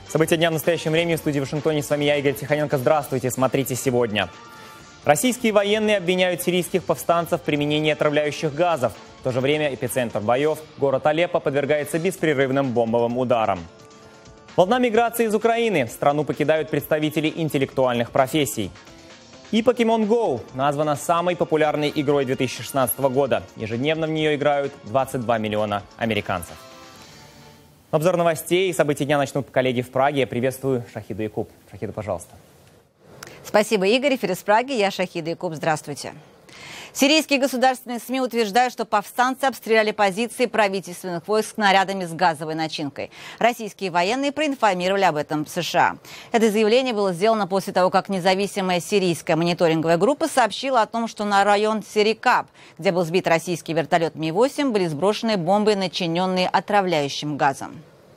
События дня в настоящем времени. В студии в Вашингтоне с вами я, Игорь Тихоненко. Здравствуйте, смотрите сегодня. Российские военные обвиняют сирийских повстанцев в применении отравляющих газов. В то же время эпицентр боев, город Алеппо, подвергается беспрерывным бомбовым ударам. Волна миграции из Украины. Страну покидают представители интеллектуальных профессий. И Pokemon Go названа самой популярной игрой 2016 года. Ежедневно в нее играют 22 миллиона американцев. Обзор новостей и событий дня начнут коллеги в Праге. Я приветствую Шахиду Якуб. Шахида, пожалуйста. Спасибо, Игорь. Эфир из Праги. Я Шахида Якуб. Здравствуйте. Сирийские государственные СМИ утверждают, что повстанцы обстреляли позиции правительственных войск снарядами с газовой начинкой. Российские военные проинформировали об этом США. Это заявление было сделано после того, как независимая сирийская мониторинговая группа сообщила о том, что на район Серикап, где был сбит российский вертолет Ми-8, были сброшены бомбы, начиненные отравляющим газом.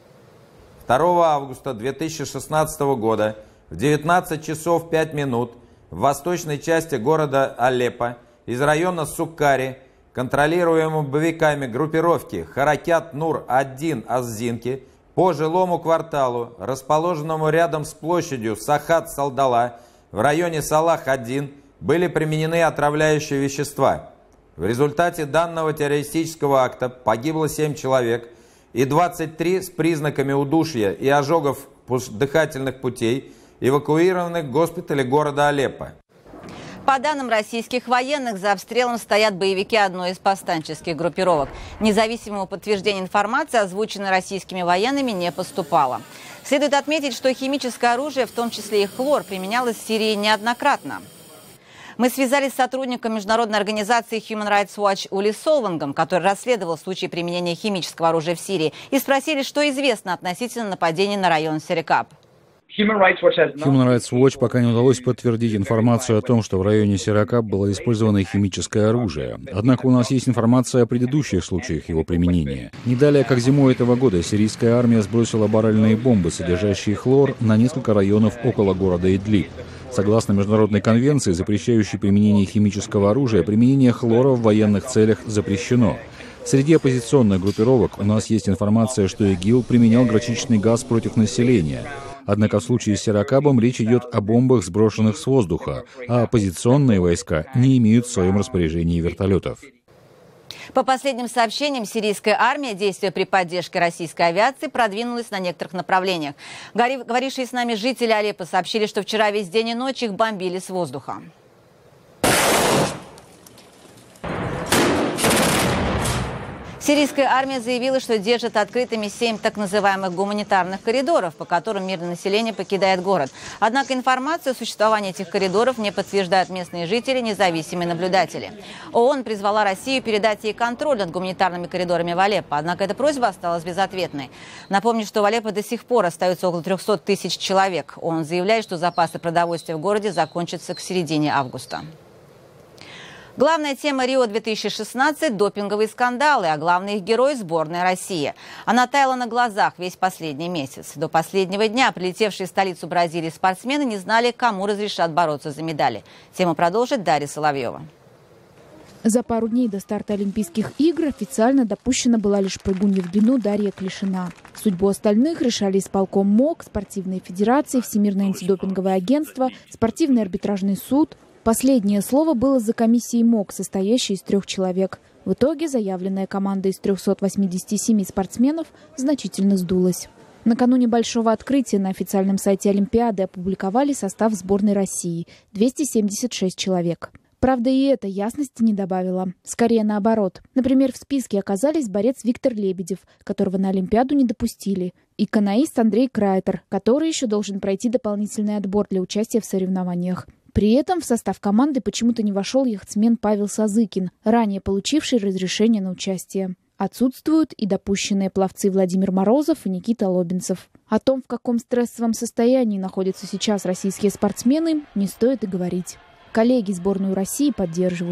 2 августа 2016 года в 19 часов 5 минут в восточной части города Алеппо из района Суккари, контролируемого боевиками группировки Харакят-Нур-1 Аззинки, по жилому кварталу, расположенному рядом с площадью Сахат-Салдала в районе Салах-1, были применены отравляющие вещества. В результате данного террористического акта погибло 7 человек и 23 с признаками удушья и ожогов дыхательных путей эвакуированы в госпитале города Алеппо. По данным российских военных, за обстрелом стоят боевики одной из повстанческих группировок. Независимого подтверждения информации, озвученной российскими военными, не поступало. Следует отметить, что химическое оружие, в том числе и хлор, применялось в Сирии неоднократно. Мы связались с сотрудником международной организации Human Rights Watch Ули Солвангом, который расследовал случаи применения химического оружия в Сирии, и спросили, что известно относительно нападения на район Серикап. Human Rights Watch пока не удалось подтвердить информацию о том, что в районе Серикап было использовано химическое оружие. Однако у нас есть информация о предыдущих случаях его применения. Не далее, как зимой этого года, сирийская армия сбросила баррельные бомбы, содержащие хлор, на несколько районов около города Идлиб. Согласно международной конвенции, запрещающей применение химического оружия, применение хлора в военных целях запрещено. Среди оппозиционных группировок у нас есть информация, что ИГИЛ применял горчичный газ против населения. Однако в случае с Серикапом речь идет о бомбах, сброшенных с воздуха, а оппозиционные войска не имеют в своем распоряжении вертолетов. По последним сообщениям, сирийская армия, действуя при поддержке российской авиации, продвинулась на некоторых направлениях. Говорившие с нами жители Алеппо сообщили, что вчера весь день и ночь их бомбили с воздуха. Сирийская армия заявила, что держит открытыми 7 так называемых гуманитарных коридоров, по которым мирное население покидает город. Однако информацию о существовании этих коридоров не подтверждают местные жители, независимые наблюдатели. ООН призвала Россию передать ей контроль над гуманитарными коридорами в Алеппо, однако эта просьба осталась безответной. Напомню, что в Алеппо до сих пор остается около 300 тысяч человек. ООН заявляет, что запасы продовольствия в городе закончатся к середине августа. Главная тема Рио-2016 – допинговые скандалы, а главный их герой – сборная России. Она таяла на глазах весь последний месяц. До последнего дня прилетевшие в столицу Бразилии спортсмены не знали, кому разрешат бороться за медали. Тему продолжит Дарья Соловьева. За пару дней до старта Олимпийских игр официально допущена была лишь прыгунья в длину Дарья Клишина. Судьбу остальных решали исполком МОК, спортивные федерации, Всемирное антидопинговое агентство, спортивный арбитражный суд. Последнее слово было за комиссией МОК, состоящей из 3 человек. В итоге заявленная команда из 387 спортсменов значительно сдулась. Накануне большого открытия на официальном сайте Олимпиады опубликовали состав сборной России – 276 человек. Правда, и это ясности не добавило. Скорее наоборот. Например, в списке оказались борец Виктор Лебедев, которого на Олимпиаду не допустили, и каноист Андрей Крайтер, который еще должен пройти дополнительный отбор для участия в соревнованиях. При этом в состав команды почему-то не вошел яхтсмен Павел Сазыкин, ранее получивший разрешение на участие. Отсутствуют и допущенные пловцы Владимир Морозов и Никита Лобинцев. О том, в каком стрессовом состоянии находятся сейчас российские спортсмены, не стоит и говорить. Коллеги сборную России поддерживают.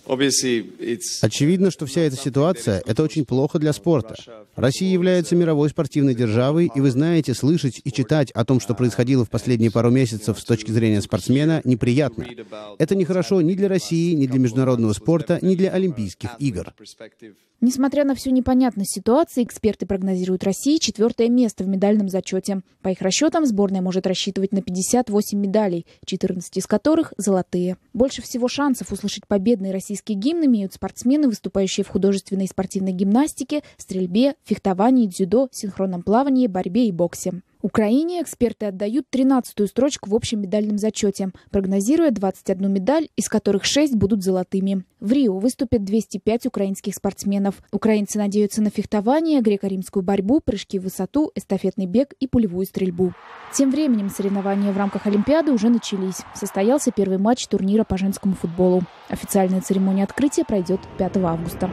Очевидно, что вся эта ситуация – это очень плохо для спорта. Россия является мировой спортивной державой, и вы знаете, слышать и читать о том, что происходило в последние пару месяцев с точки зрения спортсмена, неприятно. Это нехорошо ни для России, ни для международного спорта, ни для Олимпийских игр. Несмотря на всю непонятность ситуации, эксперты прогнозируют России 4-е место в медальном зачете. По их расчетам, сборная может рассчитывать на 58 медалей, 14 из которых – золотые. Больше всего шансов услышать победный российский гимн имеют спортсмены, выступающие в художественной и спортивной гимнастике, стрельбе, фехтовании, дзюдо, синхронном плавании, борьбе и боксе. Украине эксперты отдают 13-ю строчку в общем медальном зачете, прогнозируя 21 медаль, из которых 6 будут золотыми. В Рио выступят 205 украинских спортсменов. Украинцы надеются на фехтование, греко-римскую борьбу, прыжки в высоту, эстафетный бег и пулевую стрельбу. Тем временем соревнования в рамках Олимпиады уже начались. Состоялся первый матч турнира по женскому футболу. Официальная церемония открытия пройдет 5 августа.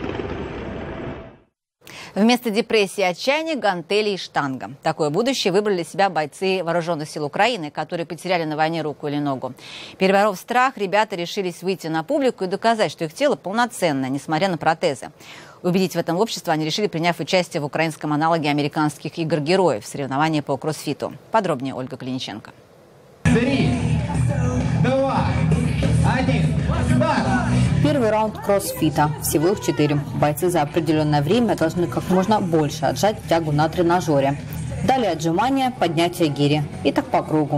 Вместо депрессии и отчаяния – гантели и штанга. Такое будущее выбрали для себя бойцы вооруженных сил Украины, которые потеряли на войне руку или ногу. Переборов страх, ребята решились выйти на публику и доказать, что их тело полноценное, несмотря на протезы. Убедить в этом общество они решили, приняв участие в украинском аналоге американских игр героев – соревнования по кроссфиту. Подробнее Ольга Клиниченко. 3, 2, 1, старт! Первый раунд кроссфита. Всего их 4. Бойцы за определенное время должны как можно больше отжать тягу на тренажере. Далее отжимания, поднятие гири. И так по кругу.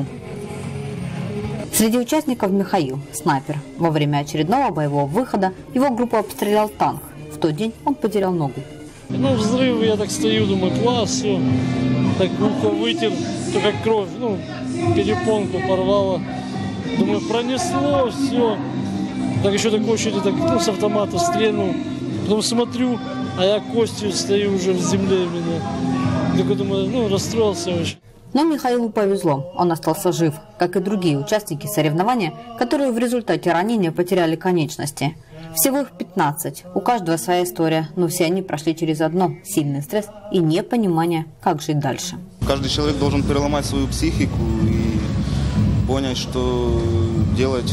Среди участников Михаил, снайпер. Во время очередного боевого выхода его группу обстрелял танк. В тот день он потерял ногу. Взрыв, я так стою, думаю, класс, все. Так ухо вытер, то как кровь, перепонку порвало. Думаю, пронесло, все. Так еще такой очередь, с автомата стрельнул. Потом смотрю, а я костью стою уже в земле меня. Так думаю, расстроился очень. Но Михаилу повезло, он остался жив, как и другие участники соревнования, которые в результате ранения потеряли конечности. Всего их 15, у каждого своя история, но все они прошли через одно – сильный стресс и непонимание, как жить дальше. Каждый человек должен переломать свою психику и понять, что делать.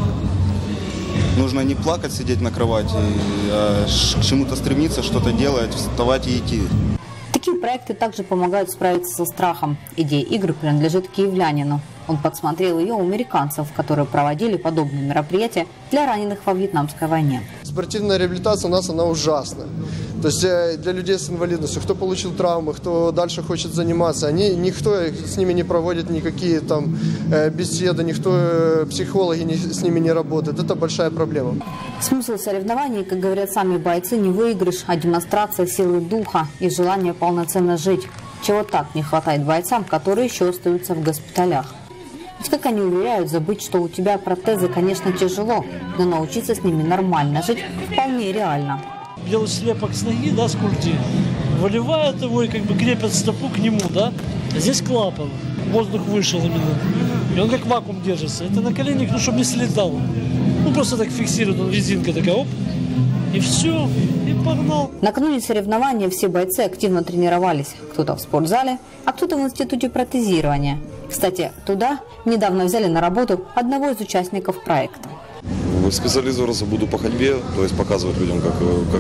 Нужно не плакать, сидеть на кровати, а к чему-то стремиться, что-то делать, вставать и идти. Такие проекты также помогают справиться со страхом. Идея игры принадлежит киевлянину. Он подсмотрел ее у американцев, которые проводили подобные мероприятия для раненых во Вьетнамской войне. Спортивная реабилитация у нас, она ужасна. То есть для людей с инвалидностью, кто получил травмы, кто дальше хочет заниматься, никто с ними не проводит никакие там беседы, никто, психологи с ними не работает. Это большая проблема. Смысл соревнований, как говорят сами бойцы, не выигрыш, а демонстрация силы духа и желания полноценно жить. Чего так не хватает бойцам, которые еще остаются в госпиталях. Ведь, как они уверяют, забыть, что у тебя протезы, конечно, тяжело, но научиться с ними нормально жить вполне реально. Делают слепок с ноги, с культи, выливают его и крепят стопу к нему, А здесь клапан, воздух вышел именно, и он как вакуум держится. Это на коленях, чтобы не слетал. Просто так фиксирует, резинка такая, оп, и все, и погнал. Накануне соревнования все бойцы активно тренировались. Кто-то в спортзале, а кто-то в институте протезирования. Кстати, туда недавно взяли на работу одного из участников проекта. Специализироваться буду по ходьбе, то есть показывать людям, как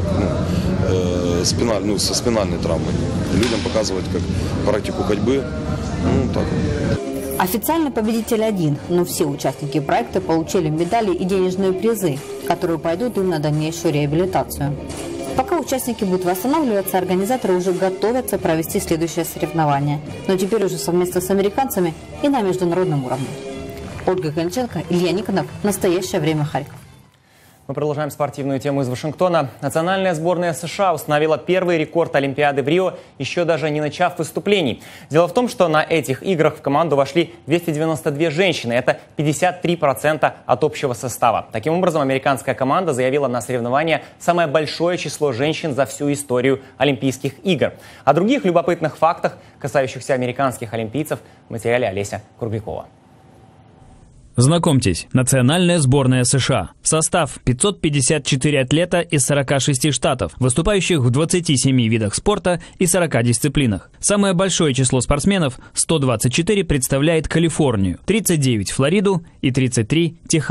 со спинальной травмой. Людям показывать, как практику ходьбы. Так. Официально победитель один, но все участники проекта получили медали и денежные призы, которые пойдут им на дальнейшую реабилитацию. Пока участники будут восстанавливаться, организаторы уже готовятся провести следующее соревнование. Но теперь уже совместно с американцами и на международном уровне. Ольга Гонченко, Илья Никонов. Настоящее время. Харьков. Мы продолжаем спортивную тему из Вашингтона. Национальная сборная США установила первый рекорд Олимпиады в Рио, еще даже не начав выступлений. Дело в том, что на этих играх в команду вошли 292 женщины. Это 53% от общего состава. Таким образом, американская команда заявила на соревнования самое большое число женщин за всю историю Олимпийских игр. О других любопытных фактах, касающихся американских олимпийцев, в материале Олеся Курбякова. Знакомьтесь, национальная сборная США. Состав: 554 атлета из 46 штатов, выступающих в 27 видах спорта и 40 дисциплинах. Самое большое число спортсменов, 124, представляет Калифорнию, 39 – Флориду и 33 – Техас.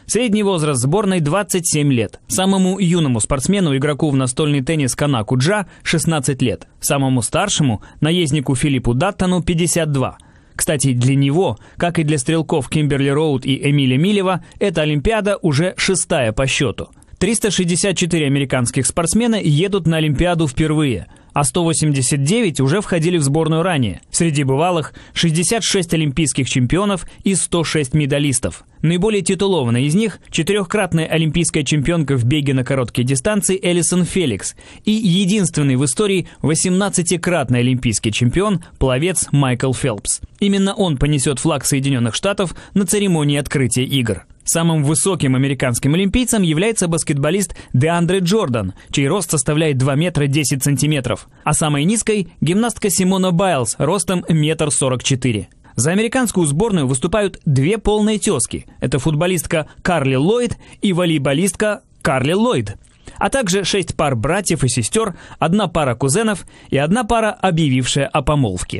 Средний возраст сборной 27 лет. Самому юному спортсмену, игроку в настольный теннис Канаку Джа, 16 лет. Самому старшему, наезднику Филиппу Даттону, 52. Кстати, для него, как и для стрелков Кимберли Роуд и Эмиля Милева, эта Олимпиада уже 6-я по счету. 364 американских спортсмена едут на Олимпиаду впервые, а 189 уже входили в сборную ранее. Среди бывалых 66 олимпийских чемпионов и 106 медалистов. Наиболее титулованная из них – 4-кратная олимпийская чемпионка в беге на короткие дистанции Элисон Феликс и единственный в истории 18-кратный олимпийский чемпион – пловец Майкл Фелпс. Именно он понесет флаг Соединенных Штатов на церемонии открытия игр. Самым высоким американским олимпийцем является баскетболист Деандре Джордан, чей рост составляет 2 метра 10 сантиметров, а самой низкой – гимнастка Симона Байлз, ростом 1,44 м. За американскую сборную выступают 2 полные тезки – это футболистка Карли Ллойд и волейболистка Карли Ллойд, а также 6 пар братьев и сестер, 1 пара кузенов и 1 пара, объявившая о помолвке.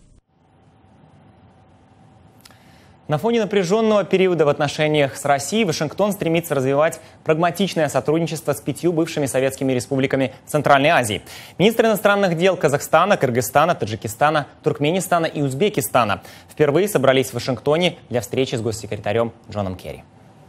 На фоне напряженного периода в отношениях с Россией Вашингтон стремится развивать прагматичное сотрудничество с 5 бывшими советскими республиками Центральной Азии. Министры иностранных дел Казахстана, Кыргызстана, Таджикистана, Туркменистана и Узбекистана впервые собрались в Вашингтоне для встречи с госсекретарем Джоном Керри.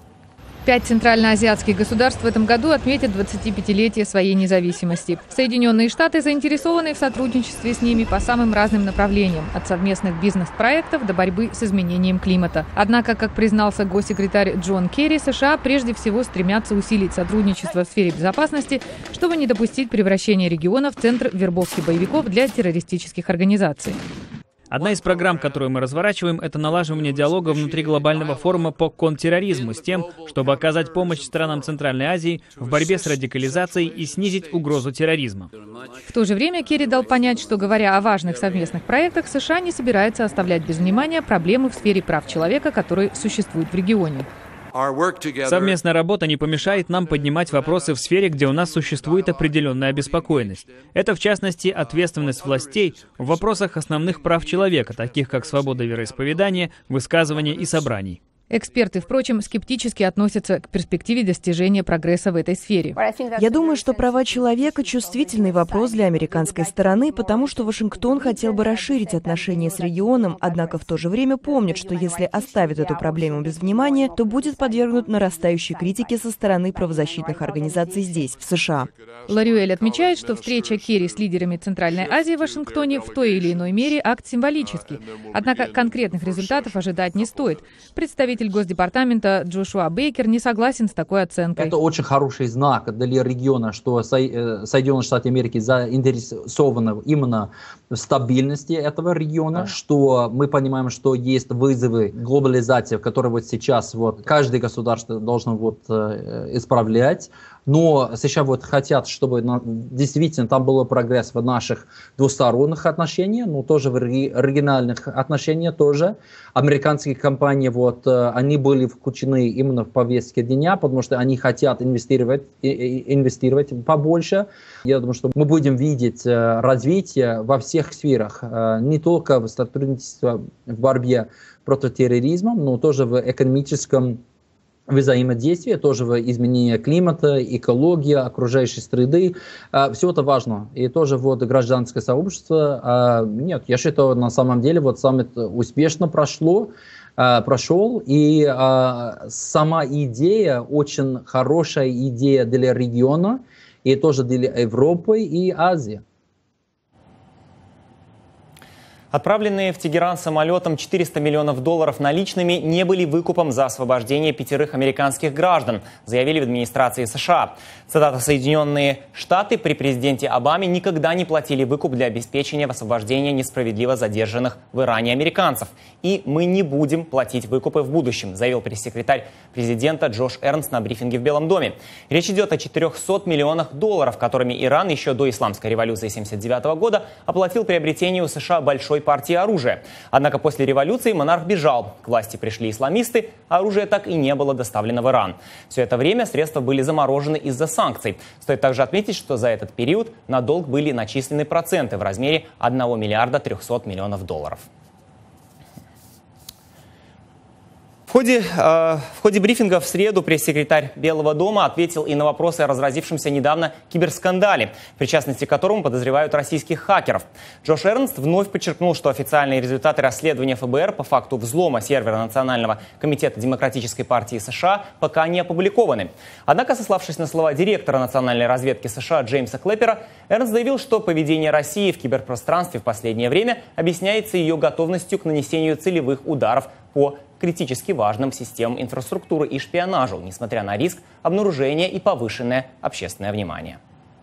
5 центральноазиатских государств в этом году отметят 25-летие своей независимости. Соединенные Штаты заинтересованы в сотрудничестве с ними по самым разным направлениям, от совместных бизнес-проектов до борьбы с изменением климата. Однако, как признался госсекретарь Джон Керри, США прежде всего стремятся усилить сотрудничество в сфере безопасности, чтобы не допустить превращения региона в центр вербовки боевиков для террористических организаций. Одна из программ, которую мы разворачиваем, это налаживание диалога внутри глобального форума по контртерроризму с тем, чтобы оказать помощь странам Центральной Азии в борьбе с радикализацией и снизить угрозу терроризма. В то же время Керри дал понять, что, говоря о важных совместных проектах, США не собирается оставлять без внимания проблемы в сфере прав человека, которые существуют в регионе. Совместная работа не помешает нам поднимать вопросы в сфере, где у нас существует определенная обеспокоенность. Это, в частности, ответственность властей в вопросах основных прав человека, таких как свобода вероисповедания, высказывания и собраний. Эксперты, впрочем, скептически относятся к перспективе достижения прогресса в этой сфере. Я думаю, что права человека – чувствительный вопрос для американской стороны, потому что Вашингтон хотел бы расширить отношения с регионом, однако в то же время помнит, что если оставит эту проблему без внимания, то будет подвергнут нарастающей критике со стороны правозащитных организаций здесь, в США. Ларюэль отмечает, что встреча Керри с лидерами Центральной Азии в Вашингтоне в той или иной мере акт символический. Однако конкретных результатов ожидать не стоит. Представитель Госдепартамента Джошуа Бейкер не согласен с такой оценкой. Это очень хороший знак для региона, что Соединенные Штаты Америки заинтересованы именно в стабильности этого региона, что мы понимаем, что есть вызовы глобализации, которые вот сейчас каждое государство должно исправлять. Но США хотят, чтобы действительно там был прогресс в наших двусторонних отношениях, но тоже в региональных отношениях тоже. Американские компании, они были включены именно в повестке дня, потому что они хотят инвестировать побольше. Я думаю, что мы будем видеть развитие во всех сферах, не только в сотрудничестве в борьбе против терроризма, но тоже в экономическом взаимодействие, тоже в изменении климата, экологии, окружающей среды. Все это важно. И тоже гражданское сообщество. Нет, я считаю, на самом деле саммит успешно прошел. И сама идея, очень хорошая идея для региона, и тоже для Европы и Азии. Отправленные в Тегеран самолетом $400 миллионов наличными не были выкупом за освобождение 5 американских граждан, заявили в администрации США. Цитата: «Соединенные Штаты при президенте Обаме никогда не платили выкуп для обеспечения освобождения несправедливо задержанных в Иране американцев. И мы не будем платить выкупы в будущем», заявил пресс-секретарь президента Джош Эрнст на брифинге в Белом доме. Речь идет о $400 миллионах, которыми Иран еще до исламской революции 1979 года оплатил приобретение у США большой партии оружия. Однако после революции монарх бежал. К власти пришли исламисты, а оружие так и не было доставлено в Иран. Все это время средства были заморожены из-за санкций. Стоит также отметить, что за этот период на долг были начислены проценты в размере $1 300 миллионов. В ходе брифинга в среду пресс-секретарь Белого дома ответил и на вопросы о разразившемся недавно киберскандале, в причастности к которому подозревают российских хакеров. Джош Эрнст вновь подчеркнул, что официальные результаты расследования ФБР по факту взлома сервера Национального комитета Демократической партии США пока не опубликованы. Однако, сославшись на слова директора национальной разведки США Джеймса Клэпера, Эрнст заявил, что поведение России в киберпространстве в последнее время объясняется ее готовностью к нанесению целевых ударов по критически важным системам инфраструктуры и шпионажу, несмотря на риск обнаружения и повышенное общественное внимание.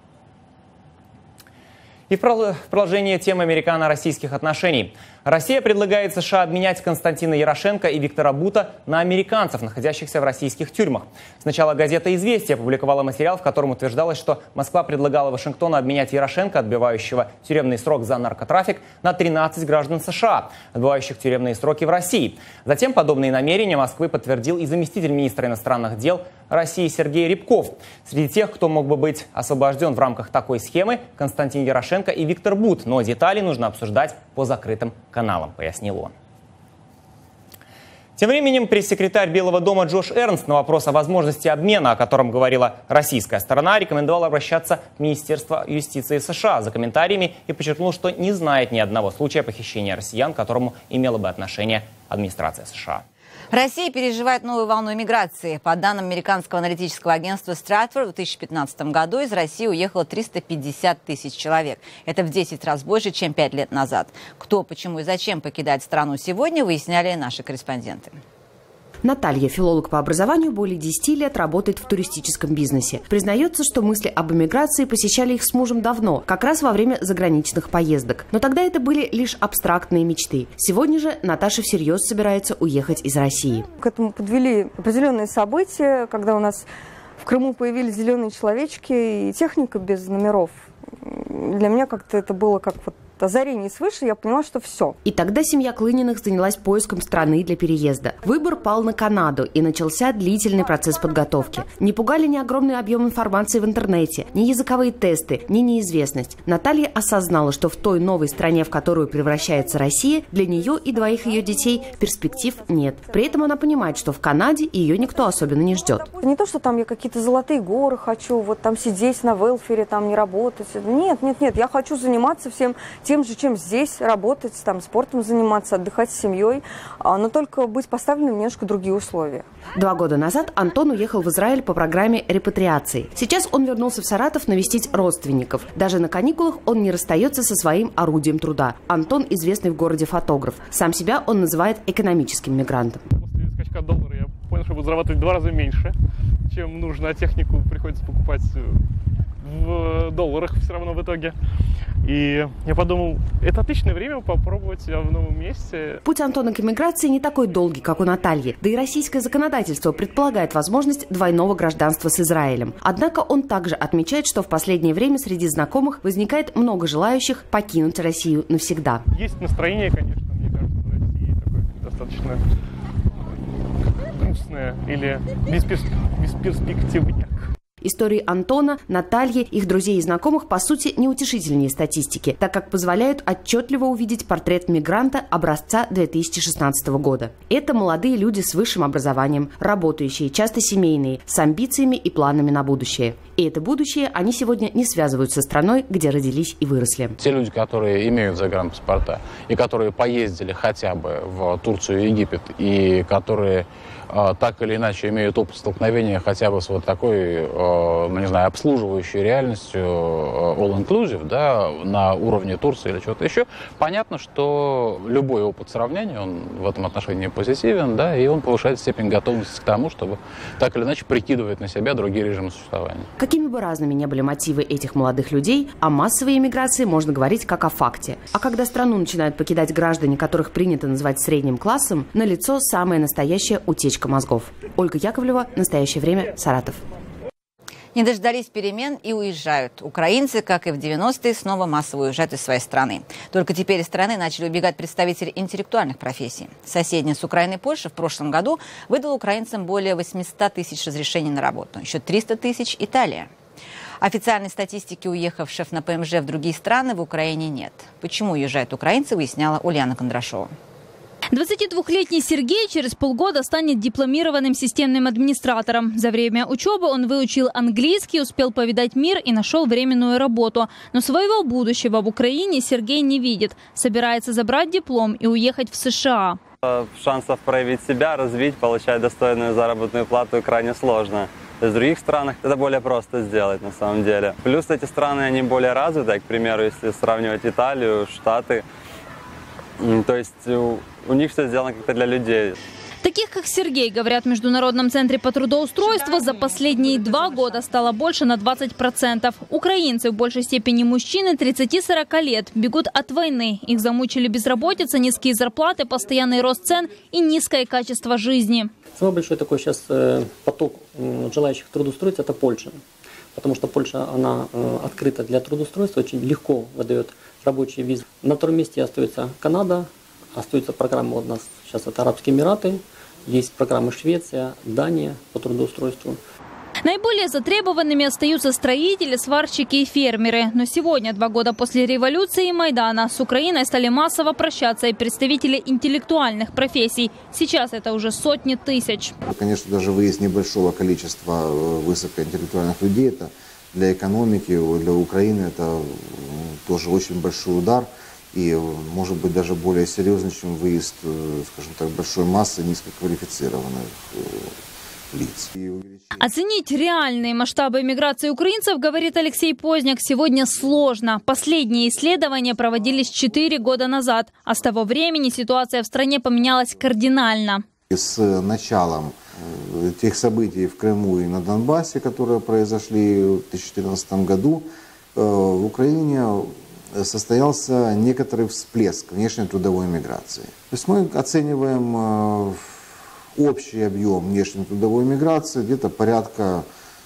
И в продолжение темы американо-российских отношений. Россия предлагает США обменять Константина Ярошенко и Виктора Бута на американцев, находящихся в российских тюрьмах. Сначала газета «Известия» опубликовала материал, в котором утверждалось, что Москва предлагала Вашингтону обменять Ярошенко, отбывающего тюремный срок за наркотрафик, на 13 граждан США, отбывающих тюремные сроки в России. Затем подобные намерения Москвы подтвердил и заместитель министра иностранных дел России Сергей Рябков. Среди тех, кто мог бы быть освобожден в рамках такой схемы, Константин Ярошенко и Виктор Бут, но детали нужно обсуждать по закрытым каналам, пояснил он. Тем временем пресс-секретарь Белого дома Джош Эрнст на вопрос о возможности обмена, о котором говорила российская сторона, рекомендовал обращаться в Министерство юстиции США за комментариями и подчеркнул, что не знает ни одного случая похищения россиян, к которому имела бы отношение администрация США. Россия переживает новую волну миграции. По данным американского аналитического агентства Stratfor, в 2015 году из России уехало 350 тысяч человек. Это в 10 раз больше, чем 5 лет назад. Кто, почему и зачем покидает страну сегодня, выясняли наши корреспонденты. Наталья, филолог по образованию, более 10 лет работает в туристическом бизнесе. Признается, что мысли об эмиграции посещали их с мужем давно, как раз во время заграничных поездок. Но тогда это были лишь абстрактные мечты. Сегодня же Наташа всерьез собирается уехать из России. К этому подвели определенные события, когда у нас в Крыму появились зеленые человечки и техника без номеров. Для меня как-то это было как вот озарение свыше, я поняла, что все. И тогда семья Клыниных занялась поиском страны для переезда. Выбор пал на Канаду, и начался длительный процесс подготовки. Не пугали ни огромный объем информации в интернете, ни языковые тесты, ни неизвестность. Наталья осознала, что в той новой стране, в которую превращается Россия, для нее и двоих ее детей перспектив нет. При этом она понимает, что в Канаде ее никто особенно не ждет. Не то, что там я какие-то золотые горы хочу, вот там сидеть на велфере, там не работать. Нет, я хочу заниматься всем тем же, чем здесь, работать, там, спортом заниматься, отдыхать с семьей, но только быть поставленным в немножко другие условия. 2 года назад Антон уехал в Израиль по программе репатриации. Сейчас он вернулся в Саратов навестить родственников. Даже на каникулах он не расстается со своим орудием труда. Антон – известный в городе фотограф. Сам себя он называет экономическим мигрантом. После скачка доллара я понял, что буду зарабатывать в 2 раза меньше, чем нужно, а технику приходится покупать в долларах все равно в итоге. И я подумал, это отличное время попробовать себя в новом месте. Путь Антона к эмиграции не такой долгий, как у Натальи. Да и российское законодательство предполагает возможность двойного гражданства с Израилем. Однако он также отмечает, что в последнее время среди знакомых возникает много желающих покинуть Россию навсегда. Есть настроение, конечно, мне кажется, в России такое достаточно грустное или бесперспективное. Истории Антона, Натальи, их друзей и знакомых, по сути, неутешительнее статистики, так как позволяют отчетливо увидеть портрет мигранта образца 2016 года. Это молодые люди с высшим образованием, работающие, часто семейные, с амбициями и планами на будущее. И это будущее они сегодня не связывают со страной, где родились и выросли. Те люди, которые имеют загранпаспорта и которые поездили хотя бы в Турцию и Египет, и которые так или иначе имеют опыт столкновения хотя бы с вот такой, ну не знаю, обслуживающей реальностью all-inclusive, да, на уровне Турции или чего-то еще, понятно, что любой опыт сравнения, он в этом отношении позитивен, да, и он повышает степень готовности к тому, чтобы так или иначе прикидывать на себя другие режимы существования. Какими бы разными ни были мотивы этих молодых людей, о массовой эмиграции можно говорить как о факте. А когда страну начинают покидать граждане, которых принято называть средним классом, налицо самая настоящая утечка мозгов. Ольга Яковлева, «Настоящее время», Саратов. Не дождались перемен и уезжают. Украинцы, как и в 90-е, снова массово уезжают из своей страны. Только теперь из страны начали убегать представители интеллектуальных профессий. Соседняя с Украиной Польша в прошлом году выдала украинцам более 800 тысяч разрешений на работу. Еще 300 тысяч Италия. Официальной статистики уехавших на ПМЖ в другие страны в Украине нет. Почему уезжают украинцы, выясняла Ульяна Кондрашова. 22-летний Сергей через полгода станет дипломированным системным администратором. За время учебы он выучил английский, успел повидать мир и нашел временную работу. Но своего будущего в Украине Сергей не видит. Собирается забрать диплом и уехать в США. Шансов проявить себя, развить, получать достойную заработную плату крайне сложно. В других странах это более просто сделать на самом деле. Плюс эти страны, они более развитые, к примеру, если сравнивать Италию, Штаты. То есть у них все сделано как-то для людей. Таких, как Сергей, говорят в Международном центре по трудоустройству, за последние 2 года стало больше на 20%. Украинцы, в большей степени мужчины 30-40 лет, бегут от войны. Их замучили безработица, низкие зарплаты, постоянный рост цен и низкое качество жизни. Самый большой такой сейчас поток желающих трудоустроиться – это Польша. Потому что Польша, она открыта для трудоустройства, очень легко выдает рабочие визы. На втором месте остается Канада, остается программа у нас сейчас это Арабские Эмираты, есть программы Швеция, Дания по трудоустройству. Наиболее затребованными остаются строители, сварщики и фермеры. Но сегодня, 2 года после революции и Майдана, с Украиной стали массово прощаться и представители интеллектуальных профессий. Сейчас это уже сотни тысяч. Конечно, даже выезд небольшого количества высокоинтеллектуальных людей, это для экономики, для Украины это тоже очень большой удар. И, может быть, даже более серьезный, чем выезд, скажем так, большой массы низкоквалифицированных лиц. Оценить реальные масштабы миграции украинцев, говорит Алексей Позняк, сегодня сложно. Последние исследования проводились 4 года назад, а с того времени ситуация в стране поменялась кардинально. С началом тех событий в Крыму и на Донбассе, которые произошли в 2014 году, в Украине состоялся некоторый всплеск внешней трудовой миграции. То есть мы оцениваем общий объем внешней трудовой миграции где-то порядка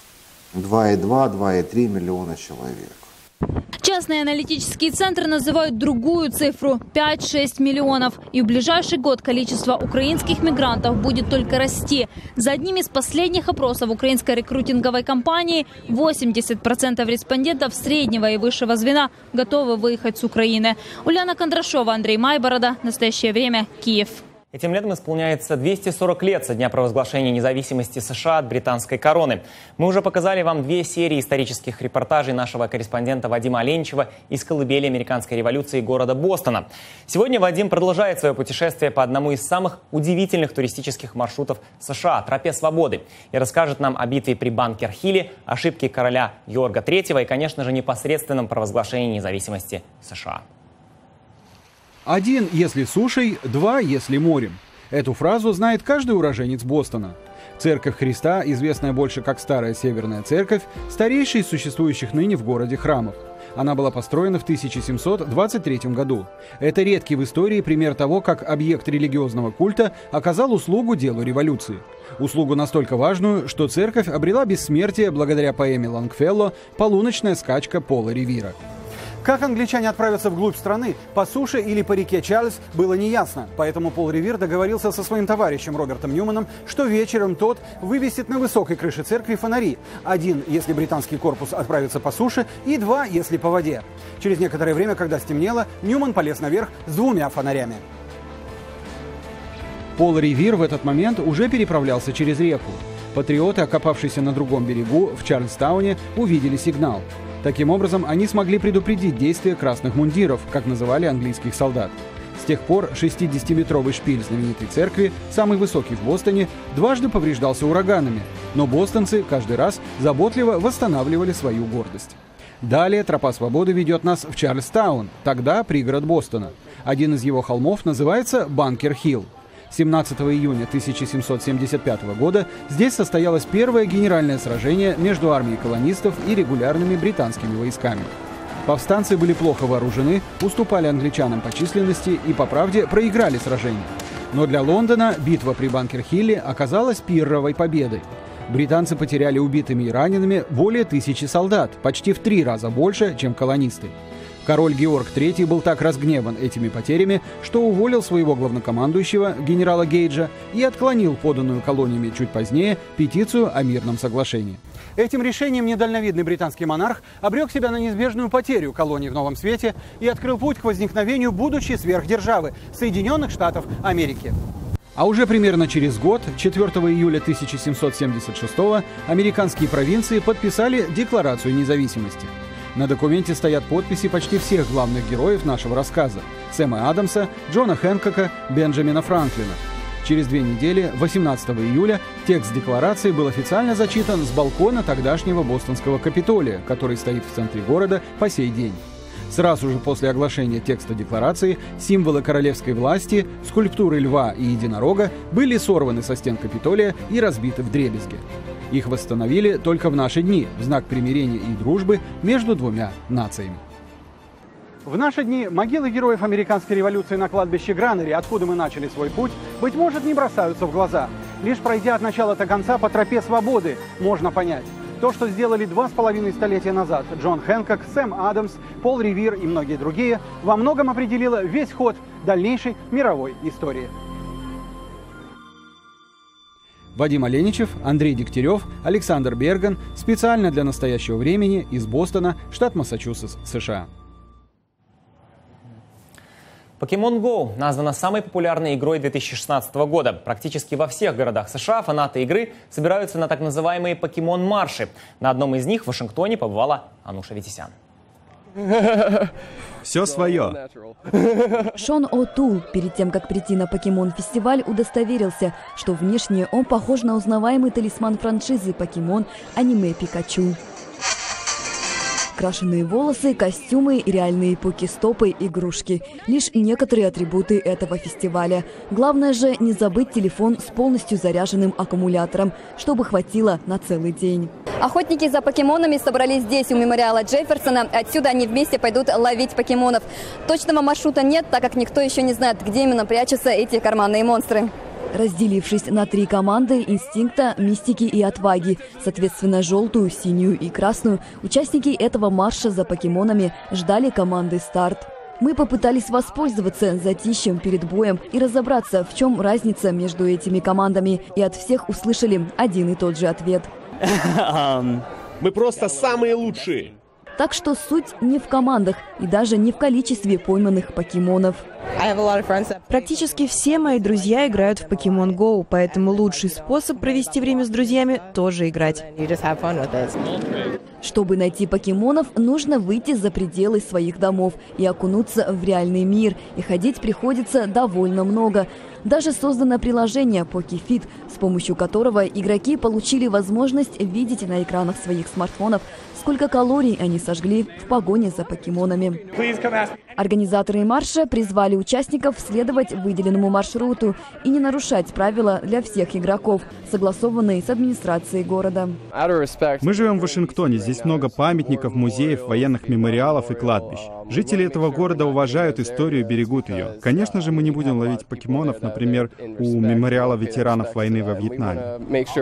2,2-2,3 миллиона человек. Частные аналитические центры называют другую цифру – 5-6 миллионов. И в ближайший год количество украинских мигрантов будет только расти. За одним из последних опросов украинской рекрутинговой компании 80% респондентов среднего и высшего звена готовы выехать с Украины. Уляна Кондрашова, Андрей Майборода. Настоящее время. Киев. Этим летом исполняется 240 лет со дня провозглашения независимости США от британской короны. Мы уже показали вам 2 серии исторических репортажей нашего корреспондента Вадима Оленичева из колыбели американской революции города Бостона. Сегодня Вадим продолжает свое путешествие по одному из самых удивительных туристических маршрутов США – Тропе Свободы. И расскажет нам о битве при Банкер-Хилле, ошибке короля Георга III и, конечно же, непосредственном провозглашении независимости США. 1, если сушей, 2, если морем. Эту фразу знает каждый уроженец Бостона. Церковь Христа, известная больше как Старая Северная Церковь, старейший из существующих ныне в городе храмов. Она была построена в 1723 году. Это редкий в истории пример того, как объект религиозного культа оказал услугу делу революции. Услугу настолько важную, что церковь обрела бессмертие благодаря поэме Лонгфелло «Полуночная скачка Пола Ревира». Как англичане отправятся вглубь страны, по суше или по реке Чарльз, было неясно. Поэтому Пол Ревир договорился со своим товарищем Робертом Ньюманом, что вечером тот вывесит на высокой крыше церкви фонари. 1, если британский корпус отправится по суше, и 2, если по воде. Через некоторое время, когда стемнело, Ньюман полез наверх с 2 фонарями. Пол Ревир в этот момент уже переправлялся через реку. Патриоты, окопавшиеся на другом берегу, в Чарльстауне, увидели сигнал. Таким образом, они смогли предупредить действия красных мундиров, как называли английских солдат. С тех пор 60-метровый шпиль знаменитой церкви, самый высокий в Бостоне, дважды повреждался ураганами, но бостонцы каждый раз заботливо восстанавливали свою гордость. Далее Тропа Свободы ведет нас в Чарльстаун, тогда пригород Бостона. Один из его холмов называется Банкер-Хилл. 17 июня 1775 года здесь состоялось первое генеральное сражение между армией колонистов и регулярными британскими войсками. Повстанцы были плохо вооружены, уступали англичанам по численности и, по правде, проиграли сражение. Но для Лондона битва при Банкер-Хилле оказалась пирровой победой. Британцы потеряли убитыми и ранеными более 1000 солдат, почти в 3 раза больше, чем колонисты. Король Георг III был так разгневан этими потерями, что уволил своего главнокомандующего, генерала Гейджа, и отклонил поданную колониями чуть позднее петицию о мирном соглашении. Этим решением недальновидный британский монарх обрек себя на неизбежную потерю колоний в Новом Свете и открыл путь к возникновению будущей сверхдержавы – Соединенных Штатов Америки. А уже примерно через год, 4 июля 1776-го, американские провинции подписали Декларацию независимости. На документе стоят подписи почти всех главных героев нашего рассказа – Сэма Адамса, Джона Хэнкока, Бенджамина Франклина. Через 2 недели, 18 июля, текст декларации был официально зачитан с балкона тогдашнего бостонского Капитолия, который стоит в центре города по сей день. Сразу же после оглашения текста декларации символы королевской власти, скульптуры льва и единорога были сорваны со стен Капитолия и разбиты вдребезги. Их восстановили только в наши дни, в знак примирения и дружбы между двумя нациями. В наши дни могилы героев американской революции на кладбище Гранери, откуда мы начали свой путь, быть может, не бросаются в глаза. Лишь пройдя от начала до конца по тропе свободы, можно понять. То, что сделали 2,5 столетия назад Джон Хэнкок, Сэм Адамс, Пол Ревир и многие другие, во многом определило весь ход дальнейшей мировой истории. Вадим Оленичев, Андрей Дегтярев, Александр Берган. Специально для настоящего времени из Бостона, штат Массачусетс, США. Pokemon Go названа самой популярной игрой 2016 года. Практически во всех городах США фанаты игры собираются на так называемые покемон-марши. На одном из них в Вашингтоне побывала Ануша Витисян. Все свое. Шон О'Тул перед тем, как прийти на покемон-фестиваль, удостоверился, что внешне он похож на узнаваемый талисман франшизы «Покемон» аниме Пикачу. Крашеные волосы, костюмы, реальные покестопы, игрушки. Лишь некоторые атрибуты этого фестиваля. Главное же не забыть телефон с полностью заряженным аккумулятором, чтобы хватило на целый день. Охотники за покемонами собрались здесь, у мемориала Джефферсона. Отсюда они вместе пойдут ловить покемонов. Точного маршрута нет, так как никто еще не знает, где именно прячутся эти карманные монстры. Разделившись на 3 команды – инстинкта, мистики и отваги, соответственно, желтую, синюю и красную, участники этого марша за покемонами ждали команды «Старт». Мы попытались воспользоваться затишьем перед боем и разобраться, в чем разница между этими командами, и от всех услышали один и тот же ответ. Мы просто самые лучшие. Так что суть не в командах и даже не в количестве пойманных покемонов. Практически все мои друзья играют в Pokemon Go, поэтому лучший способ провести время с друзьями – тоже играть. Чтобы найти покемонов, нужно выйти за пределы своих домов и окунуться в реальный мир. И ходить приходится довольно много. Даже создано приложение PokeFit, с помощью которого игроки получили возможность видеть на экранах своих смартфонов, сколько калорий они сожгли в погоне за покемонами. Организаторы марша призвали участников следовать выделенному маршруту и не нарушать правила для всех игроков, согласованные с администрацией города. Мы живем в Вашингтоне, здесь много памятников, музеев, военных мемориалов и кладбищ. Жители этого города уважают историю и берегут ее. Конечно же, мы не будем ловить покемонов, например, у мемориала ветеранов войны во Вьетнаме.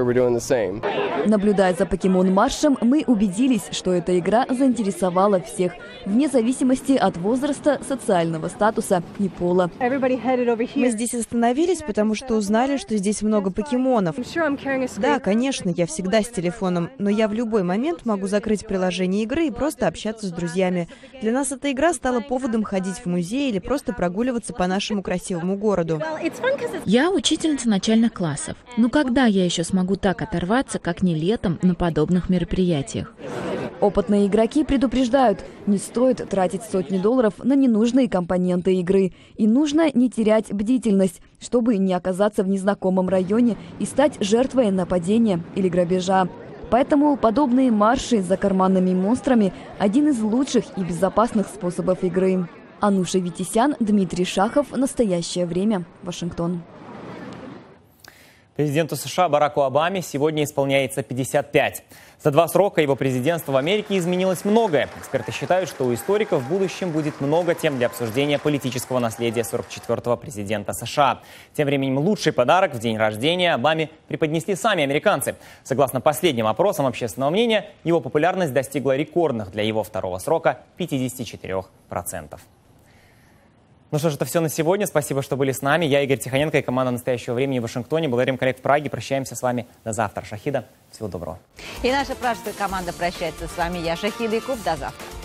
Наблюдая за покемон-маршем, мы убедились, что эта игра заинтересовала всех, вне зависимости от возраста, социального статуса и пола. Мы здесь остановились, потому что узнали, что здесь много покемонов. Да, конечно, я всегда с телефоном, но я в любой момент могу закрыть приложение игры и просто общаться с друзьями. Для нас эта игра стала поводом ходить в музей или просто прогуливаться по нашему красивому городу. Я учительница начальных классов. Но когда я еще смогу так оторваться, как не летом на подобных мероприятиях? Опытные игроки предупреждают, не стоит тратить сотни долларов на ненужные компоненты игры. И нужно не терять бдительность, чтобы не оказаться в незнакомом районе и стать жертвой нападения или грабежа. Поэтому подобные марши за карманными монстрами – один из лучших и безопасных способов игры. Ануша Витисян, Дмитрий Шахов. Настоящее время. Вашингтон. Президенту США Бараку Обаме сегодня исполняется 55. За 2 срока его президентства в Америке изменилось многое. Эксперты считают, что у историков в будущем будет много тем для обсуждения политического наследия 44-го президента США. Тем временем лучший подарок в день рождения Обаме преподнесли сами американцы. Согласно последним опросам общественного мнения, его популярность достигла рекордных для его 2-го срока 54%. Ну что ж, это все на сегодня. Спасибо, что были с нами. Я Игорь Тихоненко и команда «Настоящего времени» в Вашингтоне. Благодарим коллег в Праге. Прощаемся с вами до завтра. Шахида, всего доброго. И наша пражская команда прощается с вами. Я Шахида Якуб. До завтра.